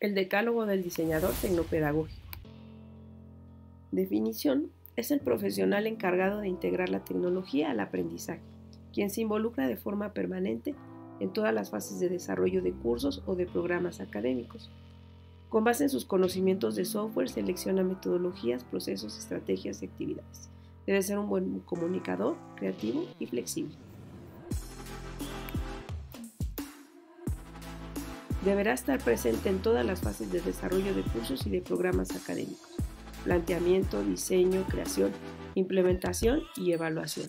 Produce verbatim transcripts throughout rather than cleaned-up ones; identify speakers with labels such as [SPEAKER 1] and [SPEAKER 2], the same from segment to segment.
[SPEAKER 1] El decálogo del diseñador tecnopedagógico. Definición: es el profesional encargado de integrar la tecnología al aprendizaje, quien se involucra de forma permanente en todas las fases de desarrollo de cursos o de programas académicos. Con base en sus conocimientos de software, selecciona metodologías, procesos, estrategias y actividades. Debe ser un buen comunicador, creativo y flexible. Deberá estar presente en todas las fases de desarrollo de cursos y de programas académicos: planteamiento, diseño, creación, implementación y evaluación.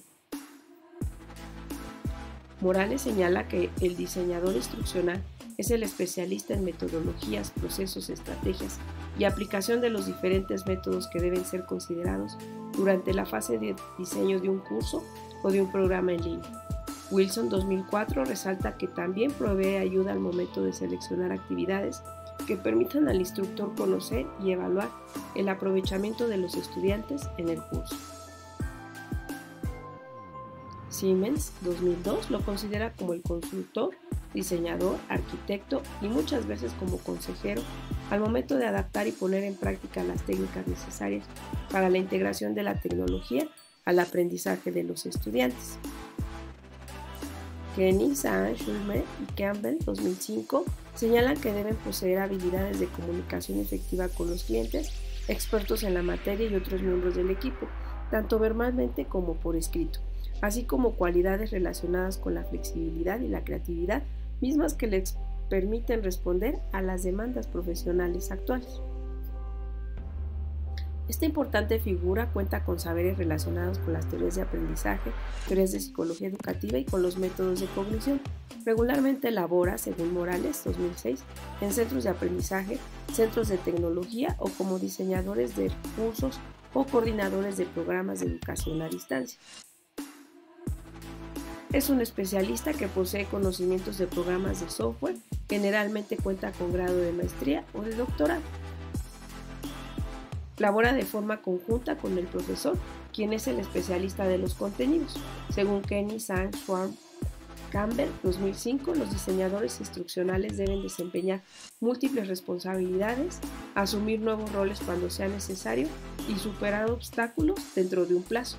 [SPEAKER 1] Morales señala que el diseñador instruccional es el especialista en metodologías, procesos, estrategias y aplicación de los diferentes métodos que deben ser considerados durante la fase de diseño de un curso o de un programa en línea. Wilson dos mil cuatro resalta que también provee ayuda al momento de seleccionar actividades que permitan al instructor conocer y evaluar el aprovechamiento de los estudiantes en el curso. Siemens dos mil dos lo considera como el consultor, diseñador, arquitecto y muchas veces como consejero al momento de adaptar y poner en práctica las técnicas necesarias para la integración de la tecnología al aprendizaje de los estudiantes. Kenny, Sahn, Schulmer y Campbell dos mil cinco señalan que deben poseer habilidades de comunicación efectiva con los clientes, expertos en la materia y otros miembros del equipo, tanto verbalmente como por escrito, así como cualidades relacionadas con la flexibilidad y la creatividad, mismas que les permiten responder a las demandas profesionales actuales. Esta importante figura cuenta con saberes relacionados con las teorías de aprendizaje, teorías de psicología educativa y con los métodos de cognición. Regularmente labora, según Morales dos mil seis, en centros de aprendizaje, centros de tecnología o como diseñadores de cursos o coordinadores de programas de educación a distancia. Es un especialista que posee conocimientos de programas de software, generalmente cuenta con grado de maestría o de doctorado. Labora de forma conjunta con el profesor, quien es el especialista de los contenidos. Según Kenny, Sahn, Schwarm, Campbell dos mil cinco, los diseñadores instruccionales deben desempeñar múltiples responsabilidades, asumir nuevos roles cuando sea necesario y superar obstáculos dentro de un plazo.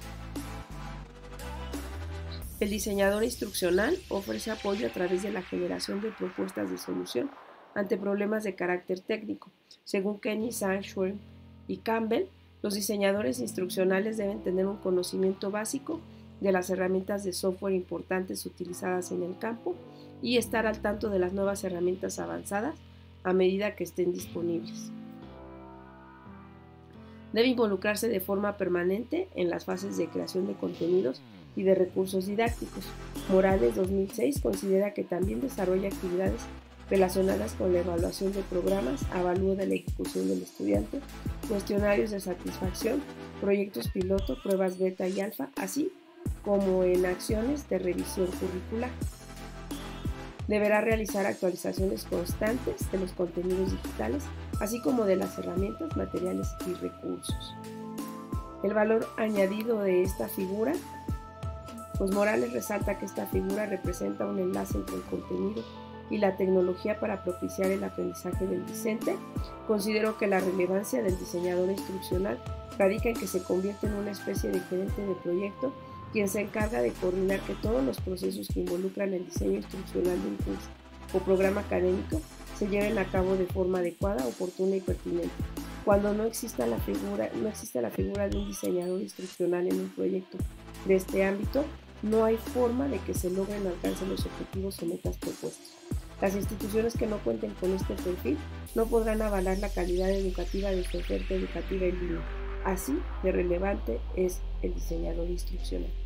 [SPEAKER 1] El diseñador instruccional ofrece apoyo a través de la generación de propuestas de solución ante problemas de carácter técnico. Según Kenny, Sahn, Schwarm y Campbell, los diseñadores instruccionales deben tener un conocimiento básico de las herramientas de software importantes utilizadas en el campo y estar al tanto de las nuevas herramientas avanzadas a medida que estén disponibles. Debe involucrarse de forma permanente en las fases de creación de contenidos y de recursos didácticos. Morales dos mil seis considera que también desarrolla actividades relacionadas con la evaluación de programas, avalúo de la ejecución del estudiante, cuestionarios de satisfacción, proyectos piloto, pruebas beta y alfa, así como en acciones de revisión curricular. Deberá realizar actualizaciones constantes de los contenidos digitales, así como de las herramientas, materiales y recursos. El valor añadido de esta figura, pues Morales resalta que esta figura representa un enlace entre el contenido y la tecnología para propiciar el aprendizaje del discente. Considero que la relevancia del diseñador instruccional radica en que se convierte en una especie de gerente de proyecto, quien se encarga de coordinar que todos los procesos que involucran el diseño instruccional de un curso o programa académico se lleven a cabo de forma adecuada, oportuna y pertinente. Cuando no exista la figura, no exista la figura de un diseñador instruccional en un proyecto de este ámbito, no hay forma de que se logren alcanzar los objetivos o metas propuestos. Las instituciones que no cuenten con este perfil no podrán avalar la calidad educativa de su oferta educativa en línea. Así de relevante es el diseñador instruccional.